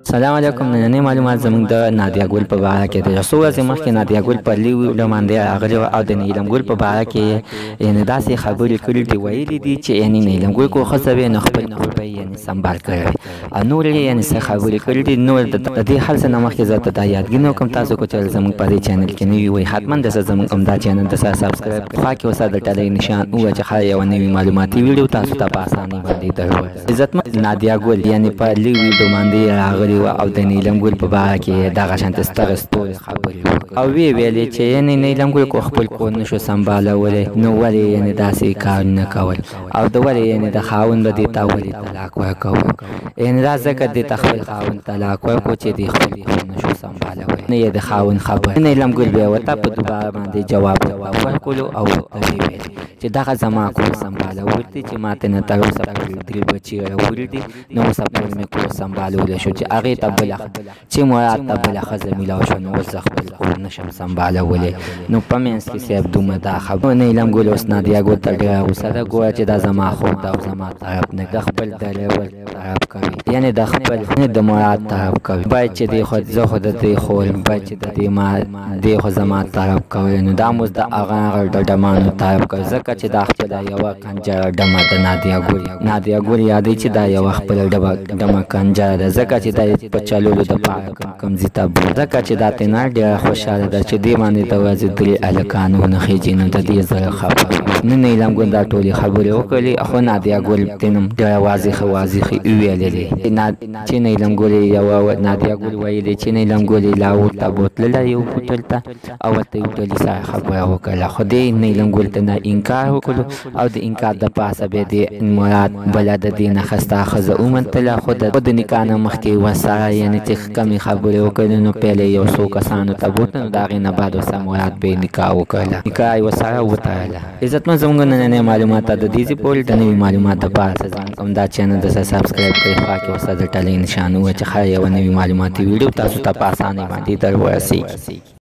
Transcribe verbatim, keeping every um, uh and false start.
سلام علیکم. نننې معلومات زموږ د نادیه ګل په باره کې دي. څو ورځې مخکې نادیه ګل په لیو باندې راغلې وه او د نیلم ګل په باره کې یعنې داسې خبرې کړي دي، ویلي دي چې یعنې نیلم ګل کو ښځه وي نو خپل کور به یې یعنې سنبال کړی وي او نور یې یعنې څه خبرې کړي دي. نور د دې هر څه نه مخکې زه ته دا یادګي نه وکړم، تاسو که چېرې زموږ په دې چینل کې نوي وئ حتما دسه زموږ همدا چینل دسه سبسکرایب خوا کې ورسره د ټلۍ نشان ووهه چې ښایي یوه نوي معلوماتي ویډیو تاسو ته په اسانۍ باندې در ورسوي. عزتمن نادیه ګل یعنې په لیو ویډیو باندې راغلې وه او د نیلم ګل په باره کې دغه شانته سترې ستورې خبرې وکړې او ویې ویلې چې یعنې نیلم ګل کو خپل کور نه شو سنبالولی نو ولې یعنې داسې کارونه کول او د ولې یعنې د خاوند به دې ته ولې طلاق ورکول. یعنې دا ځکه دې ته خپل خاوند طلاق ورکړو چې دې خپل کور نه شو سنبالولی، نه یې د خاوند خبر. نیلم ګل بیا ورته په دوباره باندې جواب ورکړلو او ورته ویې ویل چې دغه زما کور سنبالول دي چې ماته نه تر اوسه پورې درې بچي راوړي دي، نو اوسه پورې مې کور سنبالولی شو چې هغې ته بله چې مراد ته بله ښځه میلاو شوه نو اوس زه خپل کور نشم سنبالولی. نو په منځ کې صاحب دومره دا خبره نیلم ګل اوس نادیه ګل ته ډېره غوسه ده، ګوره چې دا زما خور ده او زما طرف نه د خپل ډریور طرف کوي، یعنې د خپل نه د مراد طرف کوي. باید چې دی خو زه خو د دې خور باید چې د دې ما دی خو زما طرف کوي، نو دا اوس د هغه هغه د ډمانو طرف کوي ځکه چې دا خپله یوه کنجره ډمه ده. نادیه ګل نادیه ګل یادوي چې دا یوه خپله ډمه کنجره ده ځکه چې دا یې په چلولو دپاره کوم کوم ځای ته بوځي، ځکه چې دا ترېنه ډېره خوشحاله ده چې دې باندې د ورځې درې هلکان ونخېږي، نو د دې زړه خفه وي. نو نیلم ګل دا ټولې خبرې وکړلې خو نادیه ګل تېنم ډېره واضحې واضحې وویلې دي چې نیلم ګل یوه نادیه ګل ویلې چې نیلم ګل لاهور ته بوتلله یو هوټل ته او ورته یو ډلې سره خبره وکړله، خو دې نیلم ګل ته نه انکار وکړو او د انکار د پاسه بیا دې مراد بله د دې نه ښسته ښځه ومنتله، خو د نکاح نه مخکې ورسره یعنې چې کمې خبرې وکړلې نو پیل یې یو څو کسانو ته بوتله، نو د هغې نه بعد ورسره مراد به یې نکاح وکړله، نکاح یې ورسره وتړله. عزتمن زموږ نننۍ معلومات د دې ځای پورې د نوي معلومات دپاره زموږ همدا چینل دسه سبسکرایب کړئ، خوا کې ورسره د ټلۍ نشان ووهه چې ښایي یوه نوي معلوماتي ویډیو تاسو ته په اسانۍ باندې در ورسېږي.